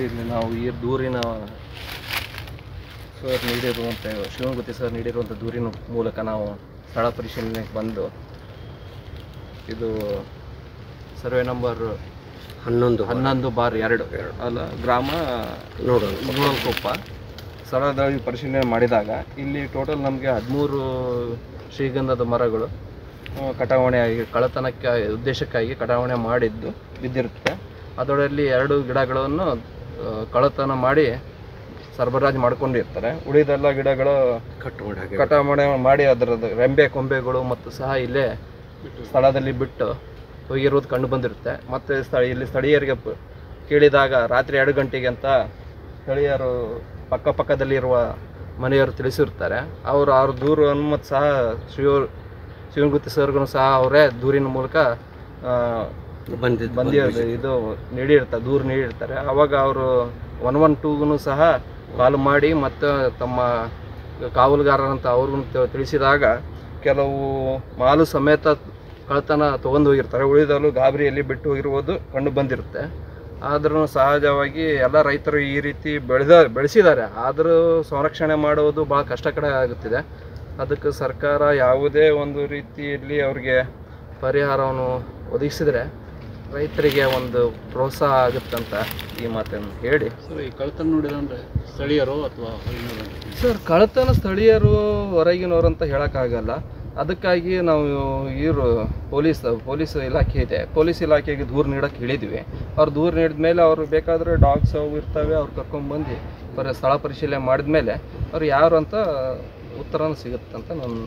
ಇಲ್ಲಿ ನಾವು ಈ ದೂರಿನ ಸರ್ ನೀಡಿರುವಂಥ ಶಿವಗುತ್ತಿ ಸರ್ ನೀಡಿರುವಂಥ ದೂರಿನ ಮೂಲಕ ನಾವು ಸ್ಥಳ ಪರಿಶೀಲನೆಗೆ ಬಂದು ಇದು ಸರ್ವೆ ನಂಬರ್ 11/2 ಅಲ್ಲ ಗ್ರಾಮ ನೋಡಲ್ಕೊಪ್ಪ ಸ್ಥಳದಲ್ಲಿ ಪರಿಶೀಲನೆ ಮಾಡಿದಾಗ ಇಲ್ಲಿ ಟೋಟಲ್ ನಮಗೆ 13 ಶ್ರೀಗಂಧದ ಮರಗಳು ಕಟಾವಣೆಯಾಗಿ ಕಳ್ಳತನಕ್ಕೆ ಉದ್ದೇಶಕ್ಕಾಗಿ ಕಟಾವಣೆ ಮಾಡಿದ್ದು ಬಿದ್ದಿರುತ್ತೆ. ಅದರಲ್ಲಿ 2 ಗಿಡಗಳನ್ನು ಕಳ್ಳತನ ಮಾಡಿ ಸರಬರಾಜು ಮಾಡ್ಕೊಂಡಿರ್ತಾರೆ. ಉಳಿದೆಲ್ಲ ಗಿಡಗಳು ಕಟಾವಣೆ ಮಾಡಿ ಅದರದ್ದು ರೆಂಬೆ ಕೊಂಬೆಗಳು ಮತ್ತು ಸಹ ಇಲ್ಲೇ ಸ್ಥಳದಲ್ಲಿ ಬಿಟ್ಟು ಹೋಗಿರೋದು ಕಂಡು ಬಂದಿರುತ್ತೆ. ಮತ್ತು ಇಲ್ಲಿ ಸ್ಥಳೀಯರಿಗೆ ಕೇಳಿದಾಗ ರಾತ್ರಿ 2 ಗಂಟೆಗೆ ಅಂತ ಸ್ಥಳೀಯರು ಪಕ್ಕದಲ್ಲಿರುವ ಮನೆಯವರು ತಿಳಿಸಿರ್ತಾರೆ. ಅವ್ರ ದೂರನ್ನು ಮತ್ತು ಸಹ ಶಿವಗುತ್ತಿ ಸರ್ಗೂ ಸಹ ಅವರೇ ದೂರಿನ ಮೂಲಕ ಇದು ದೂರು ನೀಡಿರ್ತಾರೆ. ಆವಾಗ ಅವರು 112ಗೂ ಸಹ ಕಾಲ್ ಮಾಡಿ ಮತ್ತು ತಮ್ಮ ಕಾವಲುಗಾರರಂತ ಅವ್ರಿಗೂ ತಿಳಿಸಿದಾಗ ಕೆಲವು ಮಾಲು ಸಮೇತ ಕಳ್ಳತನ ತೊಗೊಂಡು ಹೋಗಿರ್ತಾರೆ. ಉಳಿದಲು ಗಾಬರಿಯಲ್ಲಿ ಬಿಟ್ಟು ಹೋಗಿರುವುದು ಕಂಡು ಬಂದಿರುತ್ತೆ. ಆದ್ರೂ ಸಹಜವಾಗಿ ಎಲ್ಲ ರೈತರು ಈ ರೀತಿ ಬೆಳೆಸಿದ್ದಾರೆ. ಆದರೂ ಸಂರಕ್ಷಣೆ ಮಾಡುವುದು ಭಾಳ ಕಷ್ಟಕರ ಆಗುತ್ತಿದೆ. ಅದಕ್ಕೆ ಸರ್ಕಾರ ಯಾವುದೇ ಒಂದು ರೀತಿಯಲ್ಲಿ ಅವ್ರಿಗೆ ಪರಿಹಾರವನ್ನು ಒದಗಿಸಿದರೆ ರೈತರಿಗೆ ಒಂದು ಪ್ರೋತ್ಸಾಹ ಆಗುತ್ತಂತ ಈ ಮಾತನ್ನು ಹೇಳಿ ಸರ್, ಈ ಕಳ್ಳತನ ನೋಡಿದಂದರೆ ಸ್ಥಳೀಯರು ಅಥವಾ ಸರ್ ಕಳ್ಳತನ ಸ್ಥಳೀಯರು ಹೊರಗಿನವರು ಅಂತ ಹೇಳೋಕ್ಕಾಗಲ್ಲ. ಅದಕ್ಕಾಗಿ ನಾವು ಇವರು ಪೊಲೀಸ್ ಇಲಾಖೆ ಇದೆ, ಪೊಲೀಸ್ ಇಲಾಖೆಗೆ ದೂರು ನೀಡೋಕ್ಕೆ ಹೇಳಿದ್ವಿ. ಅವ್ರು ದೂರು ನೀಡಿದ ಮೇಲೆ ಅವರು ಬೇಕಾದರೆ ಡಾಗ್ಸ್ ಅವು ಇರ್ತವೆ, ಅವ್ರು ಕರ್ಕೊಂಡ್ಬಂದು ಸ್ಥಳ ಪರಿಶೀಲನೆ ಮಾಡಿದ ಮೇಲೆ ಅವ್ರು ಯಾರು ಅಂತ ಉತ್ತರನೂ ಸಿಗುತ್ತಂತ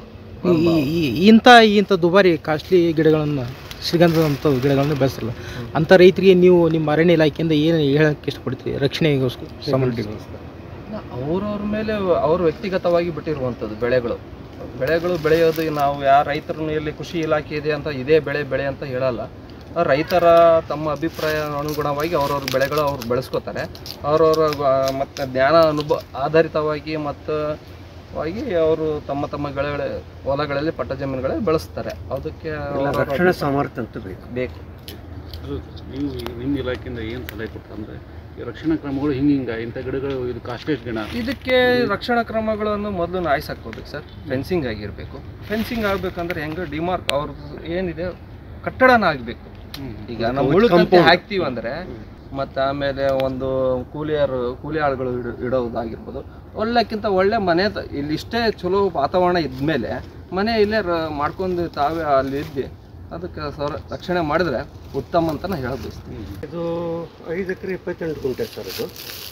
ಇಂಥ ದುಬಾರಿ ಕಾಸ್ಟ್ಲಿ ಗಿಡಗಳನ್ನು ಶ್ರೀಗಂಧದಂಥ ಗಿಡಗಳನ್ನು ಬೆಳೆಸಲ್ಲ ಅಂಥ ರೈತರಿಗೆ ನೀವು ನಿಮ್ಮ ಅರಣ್ಯ ಇಲಾಖೆಯಿಂದ ಏನು ಹೇಳೋಕ್ಕೆ ಇಷ್ಟಪಡ್ತೀರಿ ರಕ್ಷಣೆಗೋಸ್ಕರ ಸಂಬಂಧ? ಅವ್ರವ್ರ ಮೇಲೆ ಅವರು ವ್ಯಕ್ತಿಗತವಾಗಿ ಬಿಟ್ಟಿರುವಂಥದ್ದು ಬೆಳೆಗಳು ಬೆಳೆಯೋದು ನಾವು ಯಾರ ರೈತರನ್ನು ಇಲ್ಲಿ ಕೃಷಿ ಇಲಾಖೆ ಇದೆ ಅಂತ ಇದೇ ಬೆಳೆ ಅಂತ ಹೇಳಲ್ಲ. ರೈತರ ತಮ್ಮ ಅಭಿಪ್ರಾಯ ಅನುಗುಣವಾಗಿ ಅವ್ರವ್ರ ಬೆಳೆಗಳು ಅವ್ರು ಬೆಳೆಸ್ಕೋತಾರೆ. ಅವ್ರವ್ರ ಮತ್ತು ಜ್ಞಾನ ಆಧಾರಿತವಾಗಿ ಮತ್ತು ಅವರು ತಮ್ಮ ಹೊಲಗಳಲ್ಲಿ ಪಟ್ಟ ಜಮೀನುಗಳಲ್ಲಿ ಬೆಳೆಸ್ತಾರೆ. ಅದಕ್ಕೆ ರಕ್ಷಣಾ ಸಾಮರ್ಥ್ಯ ಅಂತೂ ಬೇಕು. ನೀವು ನಿಮ್ಮ ಇಲಾಖೆಯಿಂದ ಏನು ಸಲಹೆ ಕೊಡ್ತಂದ್ರೆ ಈ ರಕ್ಷಣಾ ಕ್ರಮಗಳು ಇಂಥ ಗಿಡಗಳು ಇದು ಕಾಸ್ಟ್ಲಿ ಗಿಡ, ಇದಕ್ಕೆ ರಕ್ಷಣಾ ಕ್ರಮಗಳನ್ನು ಮೊದಲು ನಾಯ್ಸ್ ಹಾಕೋಬೇಕು ಸರ್. ಫೆನ್ಸಿಂಗ್ ಆಗಿರಬೇಕು. ಫೆನ್ಸಿಂಗ್ ಆಗಬೇಕಂದ್ರೆ ಹೆಂಗೆ ಡಿಮಾರ್ಕ್ ಅವ್ರದ್ದು ಏನಿದೆ ಕಟ್ಟಡನ ಆಗಬೇಕು. ಈಗ ನಾವು ಉಳುಕಂತೆ ಹಾಕ್ತೀವಿ ಅಂದರೆ ಮತ್ತು ಆಮೇಲೆ ಒಂದು ಕೂಲಿ ಆಳುಗಳು ಇಡೋದಾಗಿರ್ಬೋದು. ಒಳ್ಳೆಕ್ಕಿಂತ ಒಳ್ಳೆ ಮನೆ ಇಲ್ಲಿ ಇಷ್ಟೇ ಚಲೋ ವಾತಾವರಣ ಇದ್ಮೇಲೆ ಮನೆ ಇಲ್ಲೇ ಮಾಡ್ಕೊಂಡು ತಾವೇ ಅಲ್ಲಿ ಇದ್ದು ಅದಕ್ಕೆ ರಕ್ಷಣೆ ಮಾಡಿದ್ರೆ ಉತ್ತಮ ಅಂತ ನಾನು ಹೇಳಬಯಸ್ತೀನಿ. ಇದು 5 ಎಕರೆ 28 ಗುಂಟೆ ಸರ್. ಇದು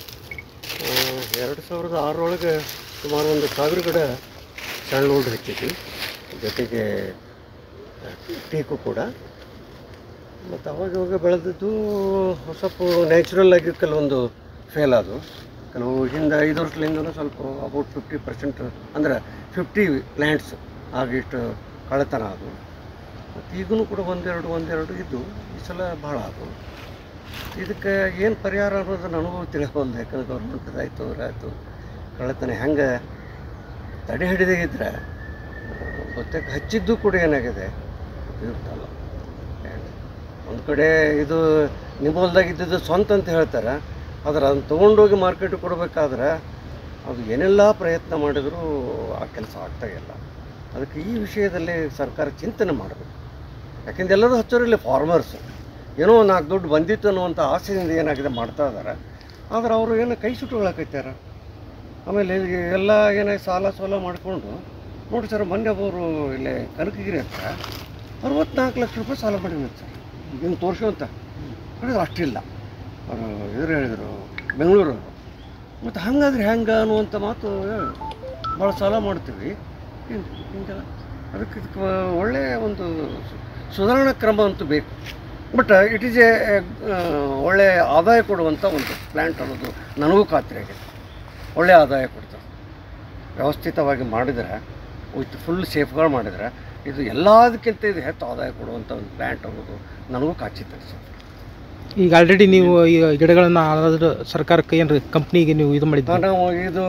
2006 ಸುಮಾರು 1,000 ಗಿಡ ಸ್ಯಾಂಡಲ್ವುಡ್ ಹಚ್ಚಿದ್ವಿ, ಜೊತೆಗೆ ಟೀಕು ಕೂಡ. ಮತ್ತು ಅವಾಗ ಬೆಳೆದದ್ದು ಸ್ವಲ್ಪ ನ್ಯಾಚುರಲ್ ಆಗಿ ಕೆಲವೊಂದು ಫೇಲ್ ಆದವು. ಕೆಲವು ಹಿಂದೆ 5 ವರ್ಷದಿಂದ ಸ್ವಲ್ಪ ಅಬೌಟ್ 50% ಅಂದರೆ 50 ಪ್ಲ್ಯಾಂಟ್ಸ್ ಆಗಿಷ್ಟು ಕಳ್ಳತನ ಆದವು. ಮತ್ತು ಈಗೂ ಕೂಡ ಒಂದೆರಡು ಇದ್ದು ಈ ಸಲ ಭಾಳ ಆದವು. ಇದಕ್ಕೆ ಏನು ಪರಿಹಾರ ಅನ್ನೋದು ನನಗೂ ತಿಳಿಸ್ಬೋದು. ಯಾಕಂದ್ರೆ ಗೌರ್ಮೆಂಟ್ದಾಯಿತು ಆಯಿತು ಕಳ್ಳತನ ಹೆಂಗೆ ತಡೆ ಹಿಡಿದಾಗಿದ್ದರೆ ಗೊತ್ತಾಗ ಹಚ್ಚಿದ್ದು ಕೂಡ ಏನಾಗಿದೆ ಉಪಯುಕ್ತ. ಒಂದು ಕಡೆ ಇದು ನಿಮ್ಮಲ್ದಾಗಿದ್ದು ಸ್ವಂತ ಅಂತ ಹೇಳ್ತಾರೆ, ಆದರೆ ಅದನ್ನು ತೊಗೊಂಡೋಗಿ ಮಾರ್ಕೆಟಿಗೆ ಕೊಡಬೇಕಾದ್ರೆ ಅದು ಏನೆಲ್ಲ ಪ್ರಯತ್ನ ಮಾಡಿದರೂ ಆ ಕೆಲಸ ಆಗ್ತಾಯಿಲ್ಲ. ಅದಕ್ಕೆ ಈ ವಿಷಯದಲ್ಲಿ ಸರ್ಕಾರ ಚಿಂತನೆ ಮಾಡಬೇಕು. ಯಾಕೆಂದ್ರೆ ಎಲ್ಲರೂ ಹಚ್ಚೋರಿಲ್ಲ ಫಾರ್ಮರ್ಸ್ ಏನೋ 4 ದುಡ್ಡು ಬಂದಿತ್ತು ಅನ್ನುವಂಥ ಆಸೆಯಿಂದ ಏನಾಗಿದೆ ಮಾಡ್ತಾ ಇದ್ದಾರೆ. ಆದರೆ ಅವರು ಏನೋ ಕೈ ಸುಟ್ಟುಗಳಾಕೈತಾರ. ಆಮೇಲೆ ಎಲ್ಲ ಏನೇ ಸಾಲ ಮಾಡಿಕೊಂಡು ನೋಡಿ ಸರ್, ಮೊನ್ನೆ ಅವರು ಇಲ್ಲೇ ಕನಕಗಿರಿ ಹತ್ರ 64 ಲಕ್ಷ ರೂಪಾಯಿ ಸಾಲ ಮಾಡಿದ್ರು ಸರ್. ಹಿಂಗೆ ತೋರಿಸುವಂತ ಹೇಳಿದ್ರು ಅಷ್ಟಿಲ್ಲ. ಅವರು ಹೇಳಿದರು ಬೆಂಗಳೂರವರು. ಮತ್ತು ಹಾಗಾದ್ರೆ ಹೆಂಗೆ ಅನ್ನುವಂಥ ಮಾತು ಭಾಳ ಸಾಲ ಮಾಡ್ತೀವಿ ಹಿಂಗೆಲ್ಲ. ಅದಕ್ಕೆ ಒಳ್ಳೆಯ ಒಂದು ಸುಧಾರಣಾ ಕ್ರಮ ಅಂತೂ ಬೇಕು. ಬಟ್ ಇಟ್ ಈಸ್ ಒಳ್ಳೆಯ ಆದಾಯ ಕೊಡುವಂಥ ಒಂದು ಪ್ಲ್ಯಾಂಟ್ ಅನ್ನೋದು ನನಗೂ ಖಾತ್ರಿ ಆಗಿದೆ. ಒಳ್ಳೆಯ ಆದಾಯ ಕೊಡ್ತಾರೆ ವ್ಯವಸ್ಥಿತವಾಗಿ ಮಾಡಿದರೆ, ವಿತ್ ಫುಲ್ ಸೇಫ್ಗಾರ್ಡ್ ಮಾಡಿದರೆ ಇದು ಎಲ್ಲದಕ್ಕಿಂತ ಇದು ಹೆಚ್ಚು ಆದಾಯ ಕೊಡುವಂಥ ಒಂದು ಪ್ಲ್ಯಾಂಟ್ ಅನ್ನೋದು ನನಗೂ ಖಚಿತ ಸರ್. ಈಗ ಆಲ್ರೆಡಿ ನೀವು ಈ ಗಿಡಗಳನ್ನು ಸರ್ಕಾರಕ್ಕೆ ಏನು ಕಂಪ್ನಿಗೆ ನೀವು ಇದು ಮಾಡಿದ್ದೀವಿ? ನಾವು ಇದು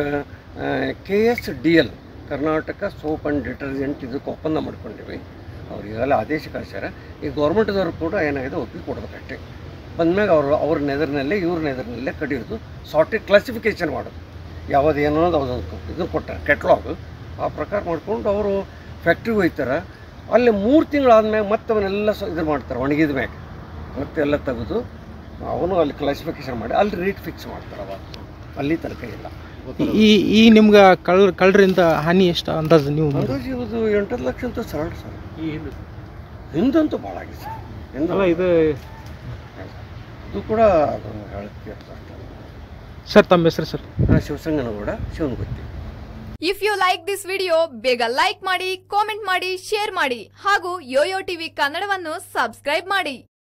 KSDL Karnataka soap and detergent ಇದಕ್ಕೆ ಒಪ್ಪಂದ ಮಾಡ್ಕೊಂಡಿವಿ. ಅವ್ರು ಈಗೆಲ್ಲ ಆದೇಶ ಕಳಿಸ್ಯಾರ. ಈ ಗೌರ್ಮೆಂಟ್ದವ್ರು ಕೂಡ ಏನಾಗಿದೆ ಒಪ್ಪಿಗೆ ಕೊಡ್ಬೇಕಷ್ಟೇ. ಬಂದ್ಮ್ಯಾಗ ಅವ್ರ ನೆದರ್ನಲ್ಲೇ ಇವ್ರ ನೆದರ್ನಲ್ಲೇ ಕಡಿಯೋದು ಸಾರ್ಟೆಡ್ ಕ್ಲಾಸಿಫಿಕೇಷನ್ ಮಾಡೋದು ಯಾವುದು ಏನೋ ಅದೊಂದು ಇದನ್ನು ಕೊಟ್ಟಾರೆ ಕೆಟ್ಲಾಗ್ ಆ ಪ್ರಕಾರ ಮಾಡ್ಕೊಂಡು ಅವರು ಫ್ಯಾಕ್ಟ್ರಿಗೆ ಹೋಗ್ತಾರೆ. ಅಲ್ಲಿ 3 ತಿಂಗಳಾದ್ಮ್ಯಾಗ ಮತ್ತೆ ಅವನ್ನೆಲ್ಲ ಇದು ಮಾಡ್ತಾರೆ ಒಣಗಿದ ಮ್ಯಾಗ ಮತ್ತೆ ಎಲ್ಲ ತೆಗೆದು ಅವನು ಅಲ್ಲಿ ಕ್ಲಾಸಿಫಿಕೇಷನ್ ಮಾಡಿ ಅಲ್ಲಿ ರೇಟ್ ಫಿಕ್ಸ್ ಮಾಡ್ತಾರೆ. ಅವಾಗ ಅಲ್ಲಿ ತನಕ ಇಲ್ಲ. ಈ ನಿಮ್ಗೆ ಕಳ್ಳರಿಂದ ಹಾನಿ ಎಷ್ಟು ಅಂದಾಜು ನೀವು ಅಂದಾಜು ಇದು 8 ಲಕ್ಷ ಅಂತ ಸರಳ ಸರ್. ಈ ಹಿಂದಂತೂ ಭಾಳ ಆಗಿದೆ ಸರ್. ಹಿಂದಲ್ಲ ಇದು ಕೂಡ ಅದನ್ನು ಹೇಳಕ್ಕೆ ಸರ್ ತಮ್ಮ ಹೆಸರು sir? Shivasanganagouda, Shivanagutti. If you like this video ಬೇಗ ಲೈಕ್ ಮಾಡಿ, ಕಾಮೆಂಟ್ ಮಾಡಿ, ಶೇರ್ ಮಾಡಿ ಹಾಗೂ ಯೋಯೋ ಟಿವಿ ಕನ್ನಡವನ್ನು ಸಬ್ಸ್ಕ್ರೈಬ್ ಮಾಡಿ.